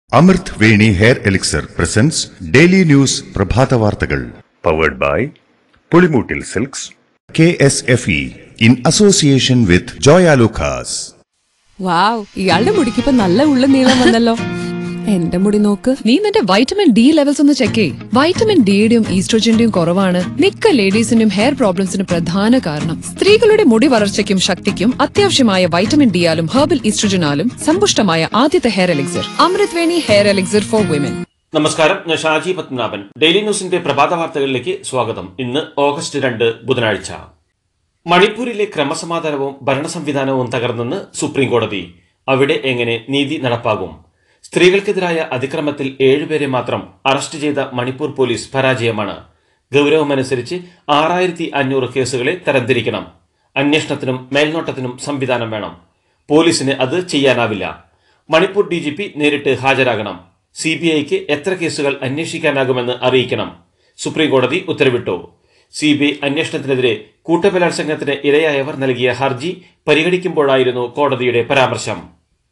Amrit Veni Hair Elixir presents Daily News Prabhata Vartakal, powered by Pulimutil Silks, KSFE in association with Joya Lucas. Wow, ഇയാളുടെ മുടിക്കിപ്പോ നല്ല ഉള്ള നീളം വന്നല്ലോ. എന്റെ മുടി നോക്ക്. നീ നിന്റെ വൈറ്റമിൻ ഡി ലെവൽസ് ഒന്ന് ചെക്ക് ചെയ്യ്. വൈറ്റമിൻ ഡിയുടെയും ഈസ്ട്രോജന്റെയും കുറവാണ് മിക്ക ലേഡീസിന്റെയും ഹെയർ പ്രോബ്ലംസിന് പ്രധാന കാരണം. സ്ത്രീകളുടെ മുടി വളർച്ചയ്ക്കും ശക്തിക്കും അത്യാവശ്യമായ വൈറ്റമിൻ ഡിയാലും ഹെർബൽ ഈസ്ട്രോജനാലും സമ്പുഷ്ടമായ ആദ്യത്തെ hair elixir Amrit Veni hair elixir for women. നമസ്കാരം, ഞാൻ ഷാജി പത്മനാഭൻ. ഡെയിലി ന്യൂസിന്റെ പ്രഭാത വാർത്തകളിലേക്ക് സ്വാഗതം. ഇന്ന് ഓഗസ്റ്റ് 2 ബുധനാഴ്ച. മണിപ്പൂരിലെ ക്രമസമാധാനവും ഭരണ സംവിധാനവും തകർന്നെന്ന് സുപ്രീം കോടതി. അവിടെ എങ്ങനെ നീതി നടപ്പാകും? സ്ത്രീകൾക്കെതിരായ അതിക്രമത്തിൽ 7 പേരെ മാത്രം അറസ്റ്റ് ചെയ്ത മണിപ്പൂർ പോലീസ് പരാജയമാണ്. ഗൌരവമനുസരിച്ച് 6500 കേസുകളെ തരംതിരിക്കണം. അന്വേഷണത്തിനും മേൽനോട്ടത്തിനും സംവിധാനം വേണം. പോലീസിന് അത് ചെയ്യാനാവില്ല. മണിപ്പൂർ DGP നേരിട്ട് ഹാജരാകണം. CBIക്ക് എത്ര കേസുകൾ അന്വേഷിക്കാനാകുമെന്ന് അറിയിക്കണം. സുപ്രീം കോടതി ഉത്തരവിട്ടു. CBI അന്വേഷണത്തിനെതിരെ കൂട്ടബലാത്സംഗത്തിന് ഇരയായവർ നൽകിയ ഹർജി പരിഗണിക്കുമ്പോഴായിരുന്നു കോടതിയുടെ പരാമർശം.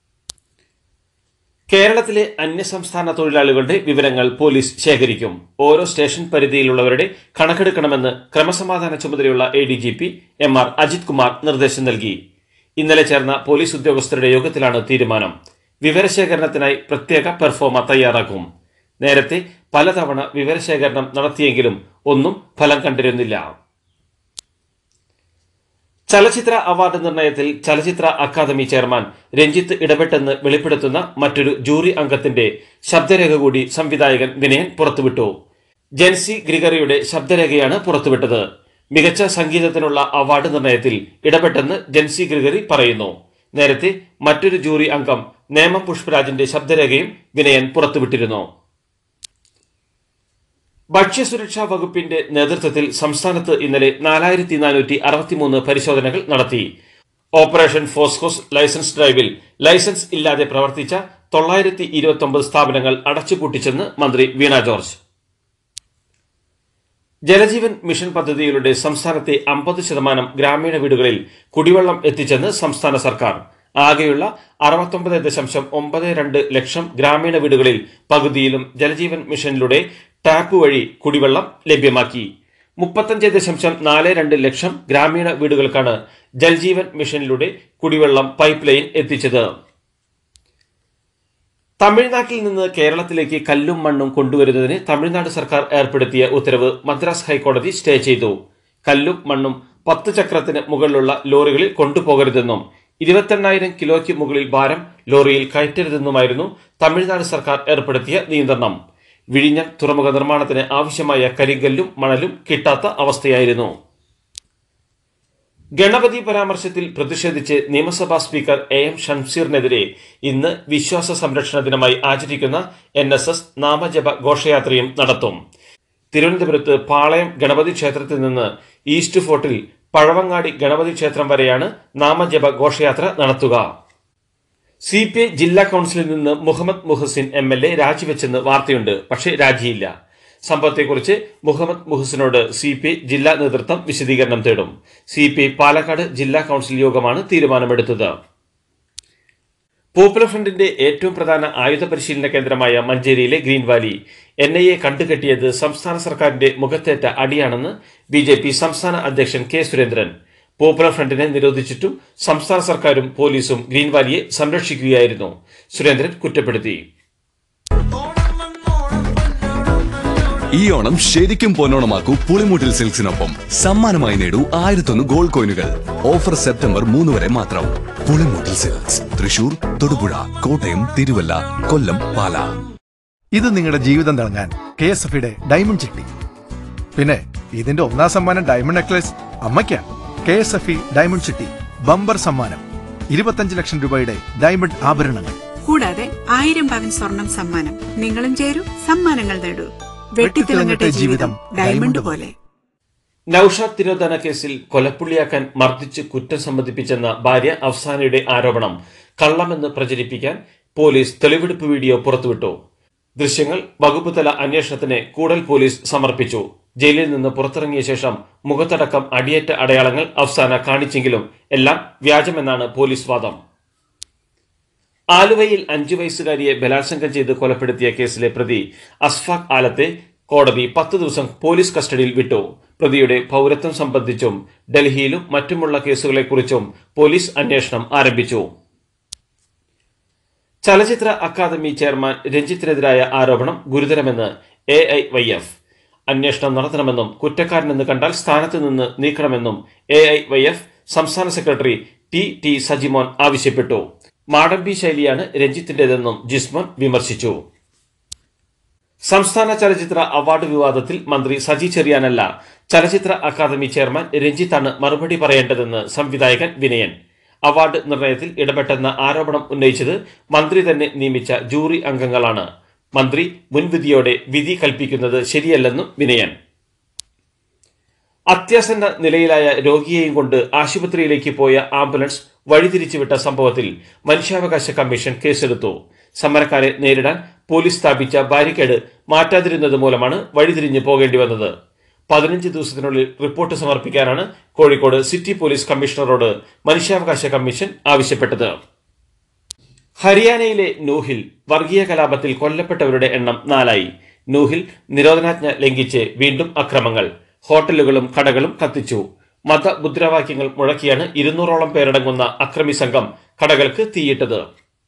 കേരളത്തിലെ അന്യസംസ്ഥാന തൊഴിലാളികളുടെ വിവരങ്ങൾ പോലീസ് ശേഖരിക്കും. ഓരോ സ്റ്റേഷൻ പരിധിയിലുള്ളവരുടെ കണക്കെടുക്കണമെന്ന് ക്രമസമാധാന ചുമതലയുള്ള ADGP MR അജിത് കുമാർ നിർദ്ദേശം നൽകി. ഇന്നലെ ചേർന്ന പോലീസ് ഉദ്യോഗസ്ഥരുടെ യോഗത്തിലാണ് തീരുമാനം. വിവരശേഖരണത്തിനായി പ്രത്യേക പെർഫോമ തയ്യാറാക്കും. നേരത്തെ പലതവണ വിവരശേഖരണം നടത്തിയെങ്കിലും ഒന്നും ഫലം കണ്ടിരുന്നില്ല. ചലച്ചിത്ര അവാർഡ് നിർണയത്തിൽ ചലച്ചിത്ര അക്കാദമി ചെയർമാൻ രഞ്ജിത്ത് ഇടപെട്ടെന്ന് വെളിപ്പെടുത്തുന്ന മറ്റൊരു ജൂറി അംഗത്തിന്റെ ശബ്ദരേഖ കൂടി സംവിധായകൻ വിനയൻ പുറത്തുവിട്ടു. ജെൻസി ഗ്രിഗറിയുടെ ശബ്ദരേഖയാണ് പുറത്തുവിട്ടത്. മികച്ച സംഗീതത്തിനുള്ള അവാർഡ് നിർണയത്തിൽ ഇടപെട്ടെന്ന് ജെൻസി ഗ്രിഗറി പറയുന്നു. നേരത്തെ മറ്റൊരു ജൂറി അംഗം നേമം പുഷ്പരാജിന്റെ ശബ്ദരേഖയും വിനയൻ പുറത്തുവിട്ടിരുന്നു. ഭക്ഷ്യസുരക്ഷാ വകുപ്പിന്റെ നേതൃത്വത്തിൽ സംസ്ഥാനത്ത് ഇന്നലെ 4463 പരിശോധനകൾ നടത്തി. ഓപ്പറേഷൻ ഫോസ്കോസ് ലൈസൻസ് ഡ്രൈവിൽ ലൈസൻസ് ഇല്ലാതെ പ്രവർത്തിച്ച 929 സ്ഥാപനങ്ങൾ അടച്ചുപൂട്ടിച്ചെന്ന് മന്ത്രി വീണ ജോർജ്. ജലജീവൻ മിഷൻ പദ്ധതിയിലൂടെ സംസ്ഥാനത്തെ 50% ഗ്രാമീണ വീടുകളിൽ കുടിവെള്ളം എത്തിച്ചെന്ന് സംസ്ഥാന സർക്കാർ. ആകെയുള്ള 69.92 ലക്ഷം ഗ്രാമീണ വീടുകളിൽ പകുതിയിലും ജലജീവൻ മിഷനിലൂടെ ടാപ്പ് വഴി കുടിവെള്ളം ലഭ്യമാക്കി. 35.42 ലക്ഷം ഗ്രാമീണ വീടുകൾക്കാണ് ജൽജീവൻ മിഷനിലൂടെ കുടിവെള്ളം പൈപ്പ് ലൈൻ എത്തിച്ചത്. തമിഴ്നാട്ടിൽ നിന്ന് കേരളത്തിലേക്ക് കല്ലും മണ്ണും കൊണ്ടുവരുന്നതിന് തമിഴ്നാട് സർക്കാർ ഏർപ്പെടുത്തിയ ഉത്തരവ് മദ്രാസ് ഹൈക്കോടതി സ്റ്റേ ചെയ്തു. കല്ലും മണ്ണും 10 ചക്രത്തിന് മുകളിലുള്ള ലോറികളിൽ കൊണ്ടുപോകരുതെന്നും 28,000 കിലോയ്ക്ക് മുകളിൽ ഭാരം ലോറിയിൽ കയറ്റരുതെന്നുമായിരുന്നു തമിഴ്നാട് സർക്കാർ ഏർപ്പെടുത്തിയ നിയന്ത്രണം. വിഴിഞ്ഞം തുറമുഖ നിർമ്മാണത്തിന് ആവശ്യമായ കരിങ്കല്ലും മണലും കിട്ടാത്ത അവസ്ഥയായിരുന്നു. ഗണപതി പരാമർശത്തിൽ പ്രതിഷേധിച്ച് നിയമസഭാ സ്പീക്കർ AM ഷംസീറിനെതിരെ ഇന്ന് വിശ്വാസ സംരക്ഷണ ദിനമായി ആചരിക്കുന്ന NSS നാമജപ ഘോഷയാത്രയും നടത്തും. തിരുവനന്തപുരത്ത് പാളയം ഗണപതി ക്ഷേത്രത്തിൽ നിന്ന് ഈസ്റ്റ് ഫോർട്ടിൽ പഴവങ്ങാടി ഗണപതി ക്ഷേത്രം വരെയാണ് നാമജപ ഘോഷയാത്ര നടത്തുക. CPI ജില്ലാ കൌൺസിലിൽ നിന്ന് മുഹമ്മദ് മുഹസിൻ MLA രാജിവെച്ചെന്ന് വാർത്തയുണ്ട്. പക്ഷേ രാജിയില്ല. സംഭവത്തെക്കുറിച്ച് മുഹമ്മദ് മുഹസിനോട് CPI ജില്ലാ നേതൃത്വം വിശദീകരണം തേടും. CPI പാലക്കാട് ജില്ലാ കൌൺസിൽ യോഗമാണ് തീരുമാനമെടുത്തത്. പോപ്പുലർ ഫ്രണ്ടിന്റെ ഏറ്റവും പ്രധാന ആയുധ പരിശീലന കേന്ദ്രമായ മഞ്ചേരിയിലെ ഗ്രീൻ വാലി NIA കണ്ടുകെട്ടിയത് സംസ്ഥാന സർക്കാരിന്റെ മുഖത്തേറ്റ അടിയാണെന്ന് BJP സംസ്ഥാന അധ്യക്ഷൻ K. സുരേന്ദ്രൻ. പോപ്പുലർ ഫ്രണ്ടിനെ നിരോധിച്ചിട്ടും സംസ്ഥാന സർക്കാരും പോലീസും ഗ്രീൻ വാലിയെ സംരക്ഷിക്കുകയായിരുന്നു. സുരേന്ദ്രൻ കുറ്റപ്പെടുത്തി. ഈ ഓണം ശരിക്കും പൊന്നോണമാക്കൂ പുളിമുട്ടിൽ സിൽക്സിനൊപ്പം. സമ്മാനമായി നേടൂ 1001 ഗോൾഡ് കോയിനുകൾ. ഓഫർ സെപ്റ്റംബർ 3 വരെ മാത്രം. പുളിമുട്ടിൽ സിൽക്സ്, തൃശൂർ, തൊടുപുഴ, കോട്ടയം, തിരുവല്ല, കൊല്ലം, പാലാ. ഇത് നിങ്ങളുടെ ജീവിതം തിളങ്ങാൻ KSFയുടെ ഡയമണ്ട് ചിട്ടി. പിന്നെ ഇതിന്റെ 1ാം സമ്മാനം ഡയമണ്ട് നെക്ലസ് അമ്മയ്ക്കാ. KSFE ഡയമണ്ട് ചിട്ടി ബമ്പർ സമ്മാനം 25 ലക്ഷം രൂപയുടെ ഡയമണ്ട് ആഭരണങ്ങൾ, കൂടാതെ 1000 പവൻ സ്വർണം സമ്മാനം. നിങ്ങളും ചേരൂ, സമ്മാനങ്ങൾ നേടൂ. വെട്ടിത്തിളങ്ങട്ടെ ജീവിതം ഡയമണ്ട് പോലെ. നൌഷാദ് തിരോധാന കേസിൽ കൊലപ്പുള്ളിയാക്കാൻ മർദ്ദിച്ച് കുറ്റം സമ്മതിപ്പിച്ചെന്ന ഭാര്യ അഫ്സാനയുടെ ആരോപണം കള്ളമെന്ന് പ്രചരിപ്പിക്കാൻ പോലീസ് തെളിവെടുപ്പ് വീഡിയോ പുറത്തുവിട്ടു. ദൃശ്യങ്ങൾ വകുപ്പ് തല അന്വേഷണത്തിന് കൂടൽ പോലീസ് സമർപ്പിച്ചു. ജയിലിൽ നിന്ന് പുറത്തിറങ്ങിയ ശേഷം മുഖത്തടക്കം അടിയേറ്റ അടയാളങ്ങൾ അഫ്സാന കാണിച്ചെങ്കിലും എല്ലാം വ്യാജമെന്നാണ് പോലീസ് വാദം. ആലുവയിൽ 5 വയസ്സുകാരിയെ ബലാത്സംഗം ചെയ്ത് കൊലപ്പെടുത്തിയ കേസിലെ പ്രതി അസ്ഫാഖ് ആലത്തെ കോടതി 10 ദിവസം പോലീസ് കസ്റ്റഡിയിൽ വിട്ടു. പ്രതിയുടെ പൗരത്വം സംബന്ധിച്ചും ഡൽഹിയിലും മറ്റുമുള്ള കേസുകളെക്കുറിച്ചും പോലീസ് അന്വേഷണം ആരംഭിച്ചു. ചലച്ചിത്ര അക്കാദമി ചെയർമാൻ രഞ്ജിത്തിനെതിരായ ആരോപണം ഗുരുതരമെന്ന് AIYF. അന്വേഷണം നടത്തണമെന്നും കുറ്റക്കാരനെന്ന് കണ്ടാൽ സ്ഥാനത്ത് നിന്ന് നീക്കണമെന്നും AIYF സംസ്ഥാന സെക്രട്ടറി T സജിമോൻ ആവശ്യപ്പെട്ടു. മാടമ്പി ശൈലിയാണ് രഞ്ജിത്തിന്റേതെന്നും ജിസ്മോൻ വിമർശിച്ചു. സംസ്ഥാന ചലച്ചിത്ര അവാർഡ് വിവാദത്തിൽ മന്ത്രി സജി ചെറിയാനല്ല, ചലച്ചിത്ര അക്കാദമി ചെയർമാൻ രഞ്ജിത്താണ് മറുപടി പറയേണ്ടതെന്ന് സംവിധായകൻ വിനയൻ. അവാർഡ് നിർണയത്തിൽ ഇടപെട്ടെന്ന ആരോപണം ഉന്നയിച്ചത് മന്ത്രി തന്നെ നിയമിച്ച ജൂറി അംഗങ്ങളാണ്. മന്ത്രി മുൻവിധിയോടെ വിധി കൽപ്പിക്കുന്നത് ശരിയല്ലെന്നും വിനയൻ. അത്യാസന്ന നിലയിലായ രോഗിയെയും കൊണ്ട് ആശുപത്രിയിലേക്ക് പോയ ആംബുലൻസ് വഴിതിരിച്ചുവിട്ട സംഭവത്തിൽ മനുഷ്യാവകാശ കമ്മീഷൻ കേസെടുത്തു. സമരക്കാരെ നേരിടാൻ പോലീസ് സ്ഥാപിച്ച ബാരിക്കേഡ് മാറ്റാതിരുന്നത് മൂലമാണ് വഴിതിരിഞ്ഞു പോകേണ്ടി വന്നത്. 15 ദിവസത്തിനുള്ളിൽ റിപ്പോർട്ട് സമർപ്പിക്കാനാണ് കോഴിക്കോട് സിറ്റി പോലീസ് കമ്മീഷണറോട് മനുഷ്യാവകാശ കമ്മീഷൻ ആവശ്യപ്പെട്ടത്. ഹരിയാനയിലെ നൂഹിൽ വർഗീയ കലാപത്തിൽ കൊല്ലപ്പെട്ടവരുടെ എണ്ണം 4ആയി. നൂഹിൽ നിരോധനാജ്ഞ ലംഘിച്ച് വീണ്ടും അക്രമങ്ങൾ. ഹോട്ടലുകളും കടകളും കത്തിച്ചു. മതമുദ്രാവാക്യങ്ങൾ മുഴക്കിയാണ് 200ഓളം പേരടങ്ങുന്ന അക്രമി സംഘം കടകൾക്ക് തീയിട്ടത്.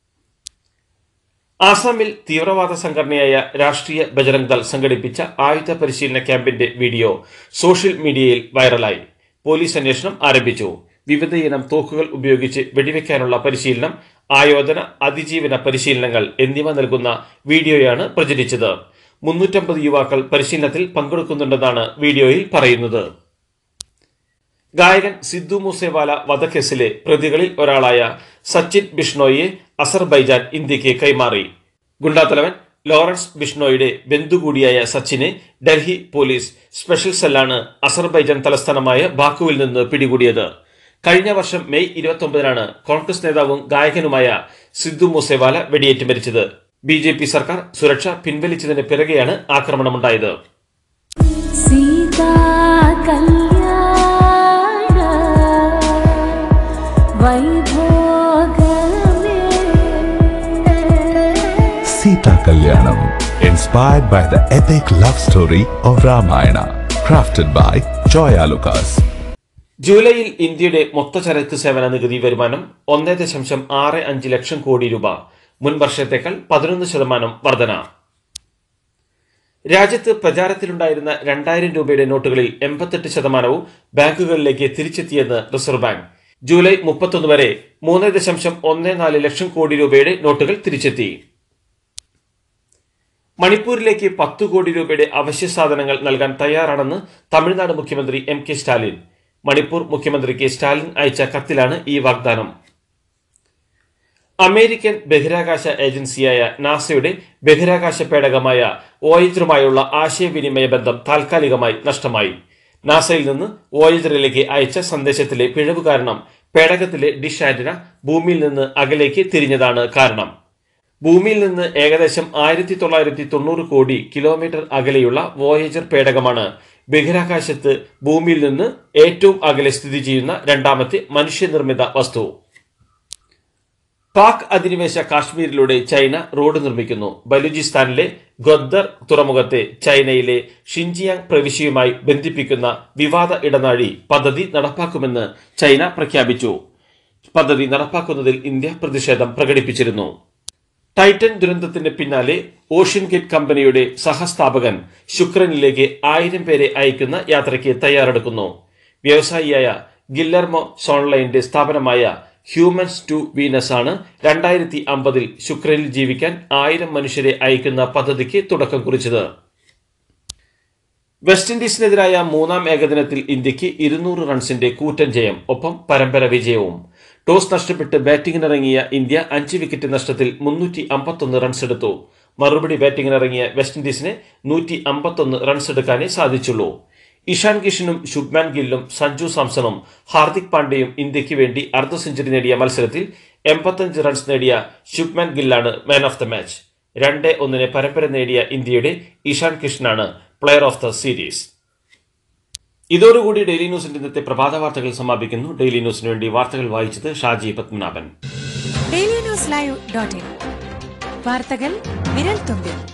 ആസാമിൽ തീവ്രവാദ സംഘടനയായ രാഷ്ട്രീയ ബജറംഗ് ദൾ സംഘടിപ്പിച്ച ആയുധ പരിശീലന ക്യാമ്പിന്റെ വീഡിയോ സോഷ്യൽ മീഡിയയിൽ വൈറലായി. പോലീസ് അന്വേഷണം ആരംഭിച്ചു. വിവിധയിനം തോക്കുകൾ ഉപയോഗിച്ച് വെടിവെക്കാനുള്ള പരിശീലനം, ആയോധന, അതിജീവന പരിശീലനങ്ങൾ എന്നിവ നൽകുന്ന വീഡിയോയാണ് പ്രചരിച്ചത്. 350 യുവാക്കൾ പരിശീലനത്തിൽ പങ്കെടുക്കുന്നുണ്ടെന്നാണ് വീഡിയോയിൽ പറയുന്നത്. ഗായകൻ സിദ്ദു മൂസേവാല വധക്കേസിലെ പ്രതികളിൽ ഒരാളായ സച്ചിൻ ബിഷ്ണോയിയെ അസർബൈജാൻ ഇന്ത്യക്ക് കൈമാറി. ഗുണ്ടാത്തലവൻ ലോറൻസ് ബിഷ്ണോയുടെ ബന്ധു കൂടിയായ സച്ചിനെ ഡൽഹി പോലീസ് സ്പെഷ്യൽ സെല്ലാണ് അസർബൈജാൻ തലസ്ഥാനമായ ബാക്കുവിൽ നിന്ന് പിടികൂടിയത്. കഴിഞ്ഞ വർഷം മെയ് 29-നാണ് കോൺഗ്രസ് നേതാവും ഗായകനുമായ സിദ്ദു മൂസേവാല വെടിയേറ്റ് മരിച്ചത്. BJP സർക്കാർ സുരക്ഷ പിൻവലിച്ചതിന് പിറകെയാണ് ആക്രമണമുണ്ടായത്. Sita Kalyanam, inspired by the epic love story of Ramayana, crafted by Joya Lucas. ജൂലൈയിൽ ഇന്ത്യയുടെ മൊത്തചരക്ക് സേവന നികുതി വരുമാനം 1.65 ലക്ഷം കോടി രൂപ, മുൻ വർഷത്തേക്കാൾ 11% വർധന. രാജ്യത്ത് പ്രചാരത്തിലുണ്ടായിരുന്ന 2000 രൂപയുടെ നോട്ടുകളിൽ 88% ബാങ്കുകളിലേക്ക് തിരിച്ചെത്തിയെന്ന് റിസർവ് ബാങ്ക്. ജൂലൈ 31 വരെ 3.14 ലക്ഷം കോടി രൂപയുടെ നോട്ടുകൾ തിരിച്ചെത്തി. മണിപ്പൂരിലേക്ക് 10 കോടി രൂപയുടെ അവശ്യ സാധനങ്ങൾ നൽകാൻ തയ്യാറാണെന്ന് തമിഴ്നാട് മുഖ്യമന്ത്രി M.K. സ്റ്റാലിൻ. മണിപ്പൂർ മുഖ്യമന്ത്രിക്ക് സ്റ്റാലിൻ അയച്ച കത്തിലാണ് ഈ വാഗ്ദാനം. അമേരിക്കൻ ബഹിരാകാശ ഏജൻസിയായ നാസയുടെ ബഹിരാകാശ പേടകമായ വോയേജറുമായുള്ള ആശയവിനിമയ ബന്ധം താൽക്കാലികമായി നഷ്ടമായി. നാസയിൽ നിന്ന് വോയേജറിലേക്ക് അയച്ച സന്ദേശത്തിലെ പിഴവ് കാരണം പേടകത്തിലെ ഡിഷ് ആന്റിന ഭൂമിയിൽ നിന്ന് അകലേക്ക് തിരിഞ്ഞതാണ് കാരണം. ഭൂമിയിൽ നിന്ന് ഏകദേശം 1990 കോടി കിലോമീറ്റർ അകലെയുള്ള വോയേജർ പേടകമാണ് ബഹിരാകാശത്ത് ഭൂമിയിൽ നിന്ന് ഏറ്റവും അകലെ സ്ഥിതി ചെയ്യുന്ന രണ്ടാമത്തെ മനുഷ്യനിർമ്മിത വസ്തു. പാക് അധിനിവേശ കാശ്മീരിലൂടെ ചൈന റോഡ് നിർമ്മിക്കുന്നു. ബലൂചിസ്ഥാനിലെ ഖദ്ദർ തുറമുഖത്തെ ചൈനയിലെ ഷിൻജിയാങ് പ്രവിശ്യയുമായി ബന്ധിപ്പിക്കുന്ന വിവാദ ഇടനാഴി പദ്ധതി നടപ്പാക്കുമെന്ന് ചൈന പ്രഖ്യാപിച്ചു. പദ്ധതി നടപ്പാക്കുന്നതിൽ ഇന്ത്യ പ്രതിഷേധം പ്രകടിപ്പിച്ചിരുന്നു. ടൈറ്റൻ ദുരന്തത്തിന് പിന്നാലെ ഓഷ്യൻ ഗേറ്റ് കമ്പനിയുടെ സഹസ്ഥാപകൻ ശുക്രനിലേക്ക് 1000 പേരെ അയക്കുന്ന യാത്രയ്ക്ക് തയ്യാറെടുക്കുന്നു. വ്യവസായിയായ ഗില്ലർമോ സോൺലൈന്റെ സ്ഥാപനമായ ഹ്യൂമൻസ് ടു വീനസ് ആണ് 2050 ശുക്രനിൽ ജീവിക്കാൻ 1000 മനുഷ്യരെ അയക്കുന്ന പദ്ധതിക്ക് തുടക്കം കുറിച്ചത്. വെസ്റ്റ് ഇൻഡീസിനെതിരായ 3ാം ഏകദിനത്തിൽ ഇന്ത്യക്ക് 200 റൺസിന്റെ കൂറ്റൻ ജയം, ഒപ്പം പരമ്പര വിജയവും. ടോസ് നഷ്ടപ്പെട്ട് ബാറ്റിംഗിനിറങ്ങിയ ഇന്ത്യ 5 വിക്കറ്റ് നഷ്ടത്തിൽ 351 റൺസ് എടുത്തു. മറുപടി ബാറ്റിംഗിനിറങ്ങിയ വെസ്റ്റ് ഇൻഡീസിന് 151 റൺസ് എടുക്കാനേ സാധിച്ചുള്ളൂ. ഇഷാൻ കിഷനും ശുഭ്മാൻ ഗില്ലും സഞ്ജു സാംസണും ഹാർദിക് പാണ്ഡ്യയും ഇന്ത്യക്ക് വേണ്ടി അർദ്ധ സെഞ്ചുറി നേടിയ മത്സരത്തിൽ 85 റൺസ് നേടിയ ശുഭ്മാൻ ഗില്ലാണ് മാൻ ഓഫ് ദ മാച്ച്. 2-1 പരമ്പര നേടിയ ഇന്ത്യയുടെ ഇഷാൻ കിഷനാണ് പ്ലെയർ ഓഫ് ദ സീരീസ്. ഇതോടുകൂടി ഡെയിലി ന്യൂസിന്റെ ഇന്നത്തെ പ്രഭാത വാർത്തകൾ സമാപിക്കുന്നു. ഡെയിലി ന്യൂസിന് വേണ്ടി വാർത്തകൾ വായിച്ചത് ഷാജി പത്മനാഭൻ. dailynewslive.in വാർത്തകൾ വിരൽ തുമ്പിൽ.